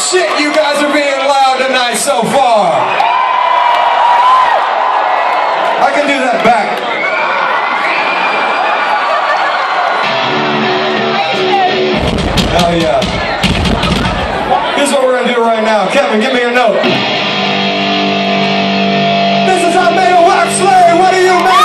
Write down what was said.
shit, you guys are being loud tonight so far. I can do that back. Hell yeah. Here's what we're gonna do right now. Kevin, give me a note. This is our male wax slave. What do you make?